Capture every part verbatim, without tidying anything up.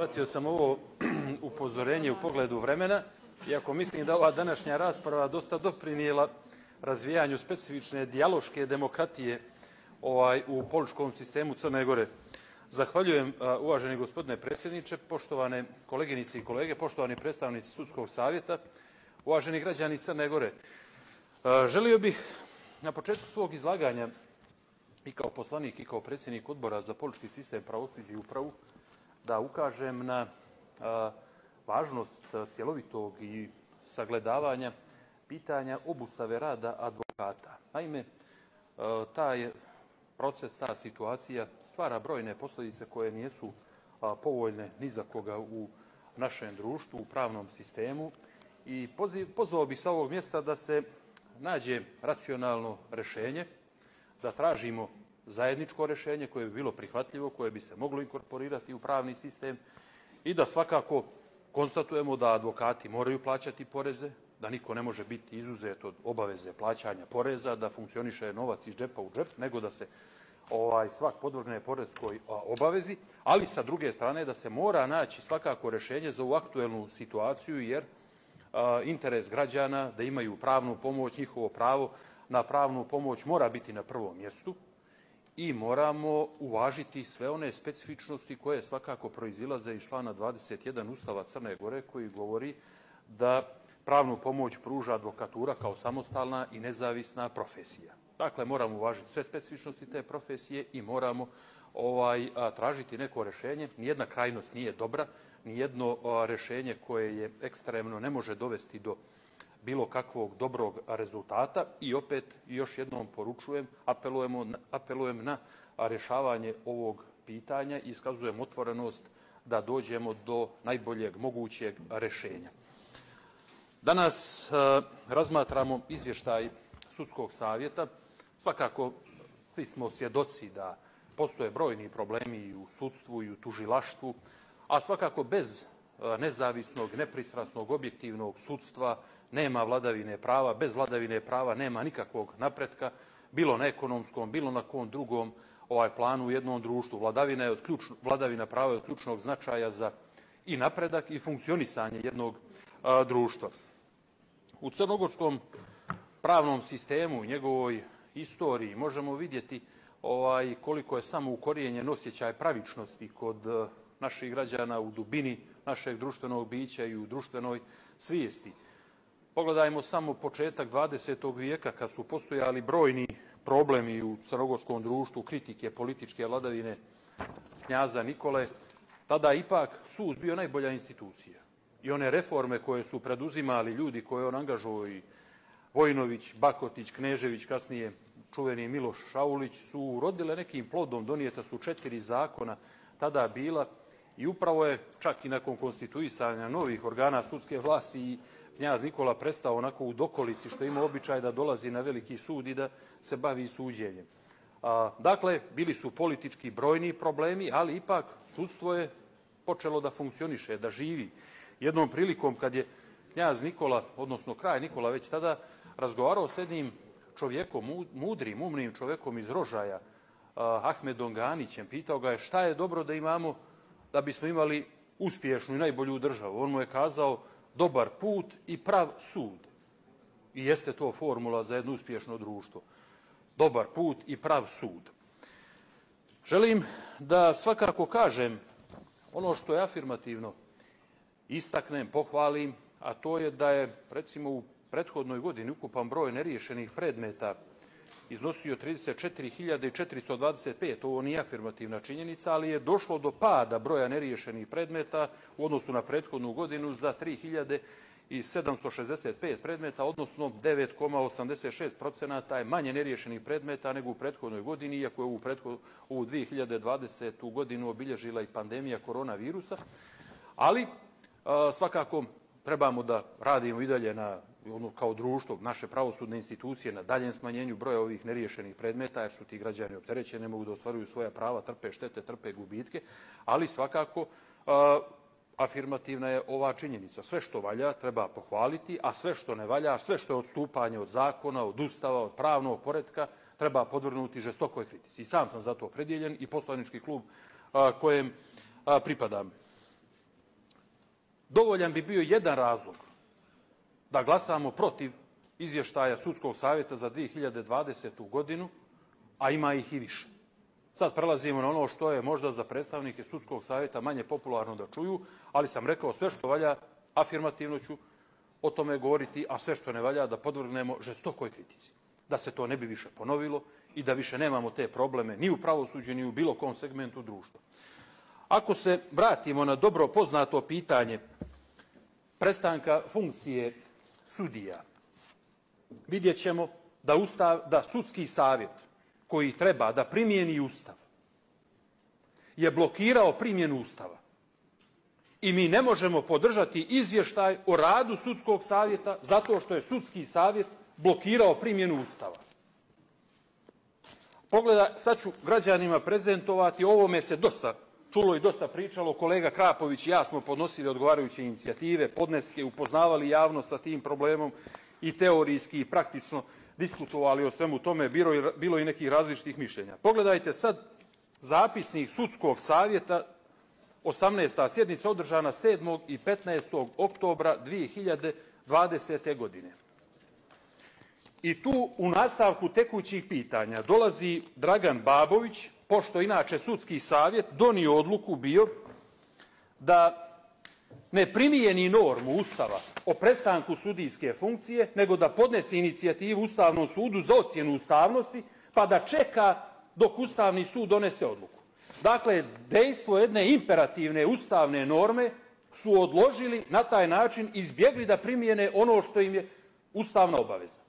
Shvatio sam ovo upozorenje u pogledu vremena, iako mislim da ova današnja rasprava dosta doprinijela razvijanju specifične dijaloške demokratije ovaj, u političkom sistemu Crne Gore. Zahvaljujem, uvaženi gospodine predsjedniče, poštovane koleginice i kolege, poštovani predstavnici Sudskog savjeta, uvaženi građani Crne Gore. Želio bih na početku svog izlaganja i kao poslanik i kao predsjednik Odbora za politički sistem, pravosuđe i upravu da ukažem na a, važnost cjelovitog i sagledavanja pitanja obustave rada advokata. Naime, a, taj proces, ta situacija stvara brojne posljedice koje nisu a, povoljne ni za koga u našem društvu, u pravnom sistemu i poziv, pozvao bi sa ovog mjesta da se nađe racionalno rješenje, da tražimo zajedničko rješenje koje bi bilo prihvatljivo, koje bi se moglo inkorporirati u pravni sistem i da svakako konstatujemo da advokati moraju plaćati poreze, da niko ne može biti izuzet od obaveze plaćanja poreza, da funkcioniše novac iz džepa u džep, nego da se ovaj, svak podvrgne poreskoj obavezi, ali sa druge strane da se mora naći svakako rješenje za ovu aktuelnu situaciju, jer a, interes građana da imaju pravnu pomoć, njihovo pravo na pravnu pomoć mora biti na prvom mjestu i moramo uvažiti sve one specifičnosti koje svakako proizilaze iz člana dvadeset jedan Ustava Crne Gore koji govori da pravnu pomoć pruža advokatura kao samostalna i nezavisna profesija. Dakle, moramo uvažiti sve specifičnosti te profesije i moramo ovaj, a, tražiti neko rješenje. Nijedna krajnost nije dobra, nijedno a, rješenje koje je ekstremno ne može dovesti do bilo kakvog dobrog rezultata i opet još jednom poručujem, apelujemo, apelujem na rješavanje ovog pitanja i iskazujem otvorenost da dođemo do najboljeg mogućeg rješenja. Danas e, razmatramo izvještaj Sudskog savjeta. Svakako svi smo svjedoci da postoje brojni problemi i u sudstvu i u tužilaštvu, a svakako bez e, nezavisnog, nepristrasnog, objektivnog sudstva nema vladavine prava, bez vladavine prava nema nikakvog napretka, bilo na ekonomskom, bilo na kom drugom ovaj planu u jednom društvu. Vladavina, je od ključno, vladavina prava je od ključnog značaja za i napredak i funkcionisanje jednog a, društva. U crnogorskom pravnom sistemu i njegovoj istoriji možemo vidjeti ovaj, koliko je samo ukorijenjen osjećaj pravičnosti kod a, naših građana u dubini našeg društvenog bića i u društvenoj svijesti. Pogledajmo samo početak dvadesetog vijeka kad su postojali brojni problemi u crnogorskom društvu, kritike političke vladavine knjaza Nikole. Tada ipak sud bio najbolja institucija. I one reforme koje su preduzimali ljudi koje on angažovao i Vojnović, Bakotić, Knežević, kasnije čuveni Miloš Šaulić su urodile nekim plodom. Donijeta su četiri zakona tada bila i upravo je čak i nakon konstituisanja novih organa sudske vlasti i knjaz Nikola prestao onako u dokolici što ima običaj da dolazi na veliki sud i da se bavi suđenjem. A, dakle, bili su politički brojni problemi, ali ipak sudstvo je počelo da funkcioniše, da živi. Jednom prilikom kad je knjaz Nikola, odnosno kralj Nikola već tada razgovarao s jednim čovjekom, mudrim, umnim čovjekom iz Rožaja, a, Ahmedom Ganićem, pitao ga je šta je dobro da imamo da bismo imali uspješnu i najbolju državu. On mu je kazao dobar put i prav sud. I jeste to formula za jedno uspješno društvo. Dobar put i prav sud. Želim da svakako kažem ono što je afirmativno, istaknem, pohvalim, a to je da je recimo u prethodnoj godini ukupan broj neriješenih predmeta iznosio trideset četiri hiljade četiristo dvadeset pet. Ovo nije afirmativna činjenica, ali je došlo do pada broja neriješenih predmeta u odnosu na prethodnu godinu za tri hiljade sedamsto šezdeset pet predmeta, odnosno devet zarez osamdeset šest posto je manje neriješenih predmeta nego u prethodnoj godini, iako je ovu, prethod, ovu dvije hiljade dvadesetu godinu obilježila i pandemija koronavirusa. Ali a, svakako trebamo da radimo i dalje na, ono, kao društvo, naše pravosudne institucije na daljem smanjenju broja ovih neriješenih predmeta, jer su ti građani opterećeni, ne mogu da ostvaruju svoja prava, trpe štete, trpe gubitke, ali svakako a, afirmativna je ova činjenica. Sve što valja treba pohvaliti, a sve što ne valja, sve što je odstupanje od zakona, od ustava, od pravnog poretka, treba podvrnuti žestokoj kritici. I sam sam za to opredjeljen i poslanički klub a, kojem a, pripadam. dovoljan bi bio jedan razlog da glasamo protiv izvještaja Sudskog savjeta za dvije hiljade dvadesetu. godinu, a ima ih i više. Sad prelazimo na ono što je možda za predstavnike Sudskog savjeta manje popularno da čuju, ali sam rekao sve što valja, afirmativno ću o tome govoriti, a sve što ne valja da podvrgnemo žestokoj kritici. Da se to ne bi više ponovilo i da više nemamo te probleme ni u pravosuđu, ni u bilo kom segmentu društva. Ako se vratimo na dobro poznato pitanje prestanka funkcije sudija, vidjet ćemo da, ustav, da sudski savjet koji treba da primijeni Ustav je blokirao primjenu Ustava. I mi ne možemo podržati izvještaj o radu sudskog savjeta zato što je sudski savjet blokirao primjenu Ustava. Pogledaj, sad ću građanima prezentovati, o ovome se dosta čulo i dosta pričalo, kolega Krapović i ja smo podnosili odgovarajuće inicijative, podneske, upoznavali javnost sa tim problemom i teorijski i praktično diskutovali o svemu tome, bilo, bilo i nekih različitih mišljenja. Pogledajte sad zapisnik Sudskog savjeta, osamnaesta sjednica održana sedmog i petnaestog oktobra dvije hiljade dvadesete. godine. I tu u nastavku tekućih pitanja dolazi Dragan Babović, pošto inače Sudski savjet donio odluku bio da ne primijeni normu Ustava o prestanku sudijske funkcije, nego da podnese inicijativu Ustavnom sudu za ocjenu ustavnosti, pa da čeka dok Ustavni sud donese odluku. Dakle, dejstvo jedne imperativne ustavne norme su odložili, na taj način izbjegli da primijene ono što im je ustavna obaveza.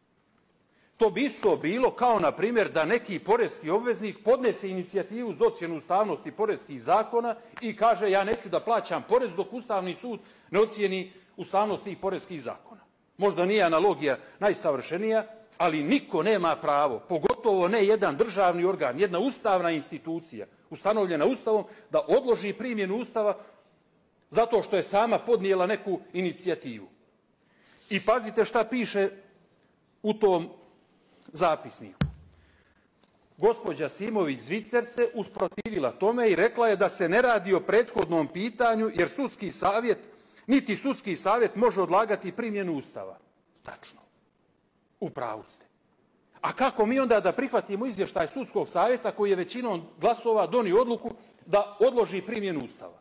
To bi isto bilo kao, na primjer, da neki poreski obveznik podnese inicijativu za ocjenu ustavnosti poreskih zakona i kaže ja neću da plaćam porez dok Ustavni sud ne ocjeni ustavnost tih poreskih zakona. Možda nije analogija najsavršenija, ali niko nema pravo, pogotovo ne jedan državni organ, jedna ustavna institucija ustanovljena Ustavom, da odloži primjenu Ustava zato što je sama podnijela neku inicijativu. I pazite šta piše u tom zapisniku. Gospođa Simović-Zvicer se usprotivila tome i rekla je da se ne radi o prethodnom pitanju, jer sudski savjet, niti sudski savjet može odlagati primjenu Ustava. Tačno. U pravu ste. A kako mi onda da prihvatimo izvještaj Sudskog savjeta koji je većinom glasova donio odluku da odloži primjenu Ustava?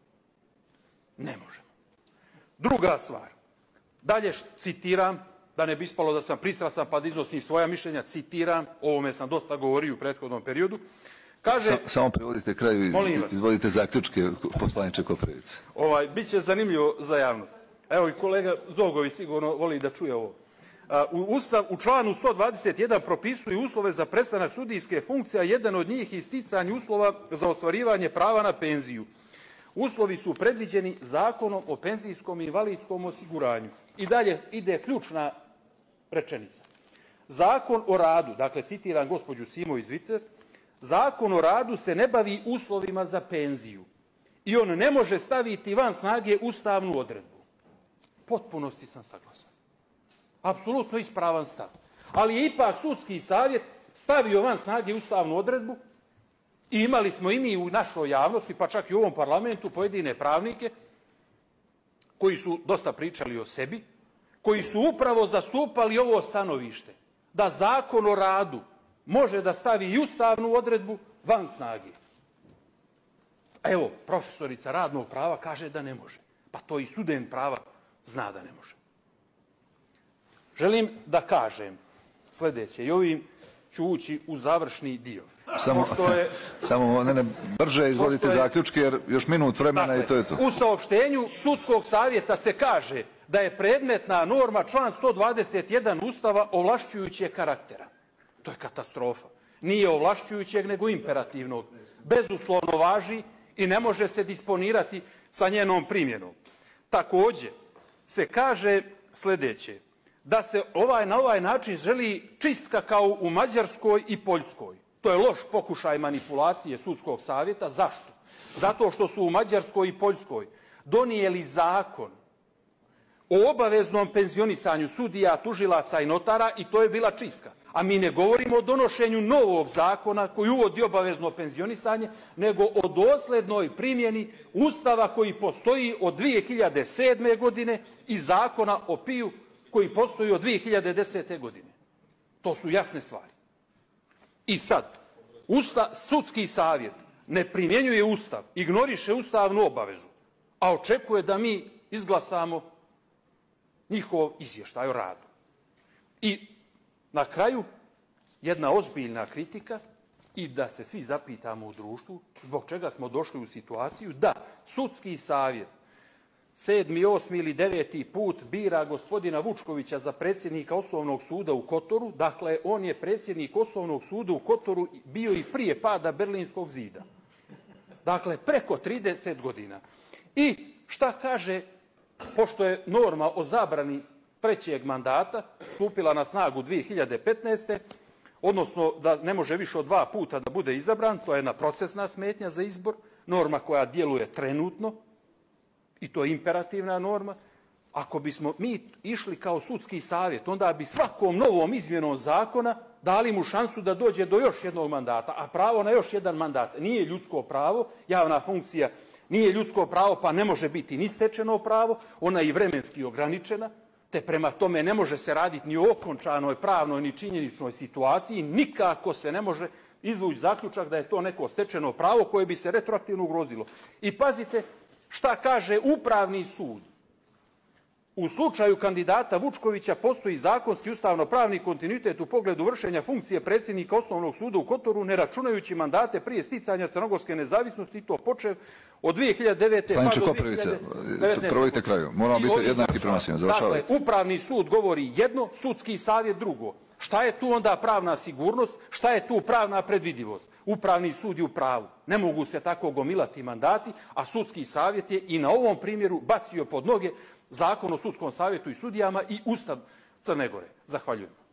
Ne možemo. Druga stvar. Dalje citiram, da ne bi ispalo da sam pristrasan pa da iznosim svoja mišljenja, citiram, o ovome sam dosta govorio u prethodnom periodu. Kaže, Sa, samo prevodite kraju i izvodite zaključke poslaniče Koprivice. Ovaj, Biće zanimljivo za javnost. Evo i kolega Zogović sigurno voli da čuje ovo. U, Ustav, u članu sto dvadeset jedan propisuju uslove za prestanak sudijske funkcije, a jedan od njih je isticanje uslova za ostvarivanje prava na penziju. Uslovi su predviđeni Zakonom o penzijskom i invalidskom osiguranju. I dalje ide ključna rečenica. Zakon o radu, dakle citiram gospođu Simović-Zvicer, Zakon o radu se ne bavi uslovima za penziju i on ne može staviti van snage ustavnu odredbu. Potpunosti sam saglasan. Apsolutno ispravan stav. Ali je ipak Sudski savjet stavio van snage ustavnu odredbu i imali smo i mi u našoj javnosti, pa čak i u ovom parlamentu, pojedine pravnike koji su dosta pričali o sebi, koji su upravo zastupali ovo stanovište, da Zakon o radu može da stavi i ustavnu odredbu van snage. Evo, profesorica radnog prava kaže da ne može. Pa to i student prava zna da ne može. Želim da kažem sljedeće, i ovim ću ući u završni dio. Samo, je, samo ne, ne, brže izvodite je, zaključke, jer još minut vremena dakle, i to je to. U saopštenju Sudskog savjeta se kaže da je predmetna norma član sto dvadeset jedan Ustava ovlašćujućeg karaktera. To je katastrofa. Nije ovlašćujućeg, nego imperativnog. Bezuslovno važi i ne može se disponirati sa njenom primjenom. Također se kaže sljedeće, da se ovaj, na ovaj način želi čistka kao u Mađarskoj i Poljskoj. To je loš pokušaj manipulacije Sudskog savjeta. Zašto? Zato što su u Mađarskoj i Poljskoj donijeli zakon o obaveznom penzionisanju sudija, tužilaca i notara i to je bila čistka. A mi ne govorimo o donošenju novog zakona koji uvodi obavezno penzionisanje, nego o doslednoj primjeni Ustava koji postoji od dvije hiljade sedme. godine i zakona o P I U koji postoji od dvije hiljade desete. godine. To su jasne stvari. I sad, Usta, sudski savjet ne primjenjuje Ustav, ignoriše ustavnu obavezu, a očekuje da mi izglasamo njihov izvještaj o radu. I na kraju, jedna ozbiljna kritika i da se svi zapitamo u društvu zbog čega smo došli u situaciju da sudski savjet sedmi, osmi ili deveti put bira gospodina Vučkovića za predsjednika Osnovnog suda u Kotoru. Dakle, on je predsjednik Osnovnog suda u Kotoru bio i prije pada Berlinskog zida. Dakle, preko trideset godina. I šta kaže, pošto je norma o zabrani trećeg mandata stupila na snagu dvije hiljade petnaeste. odnosno da ne može više od dva puta da bude izabran, to je jedna procesna smetnja za izbor, norma koja djeluje trenutno, i to je imperativna norma. Ako bismo mi išli kao sudski savjet, onda bi svakom novom izmjenom zakona dali mu šansu da dođe do još jednog mandata, a pravo na još jedan mandat nije ljudsko pravo, javna funkcija nije ljudsko pravo, pa ne može biti ni stečeno pravo, ona je i vremenski ograničena, te prema tome ne može se raditi ni o okončanoj pravnoj ni činjeničnoj situaciji, nikako se ne može izvući zaključak da je to neko stečeno pravo koje bi se retroaktivno ugrozilo. I pazite šta kaže Upravni sud. U slučaju kandidata Vučkovića postoji zakonski ustavno-pravni kontinuitet u pogledu vršenja funkcije predsjednika Osnovnog suda u Kotoru, ne računajući mandate prije sticanja crnogorske nezavisnosti, i to počev od dvije hiljade devete. Staniče Koprivice, provojite kraju. Moramo biti jednaki prema svima. Dakle, Upravni sud govori jedno, sudski savjet drugo. Šta je tu onda pravna sigurnost, šta je tu pravna predvidivost? Upravni sud je u pravu. Ne mogu se tako gomilati mandati, a sudski savjet je i na ovom primjeru bacio pod noge Zakon o sudskom savjetu i sudijama i Ustav Crne Gore. Zahvaljujem.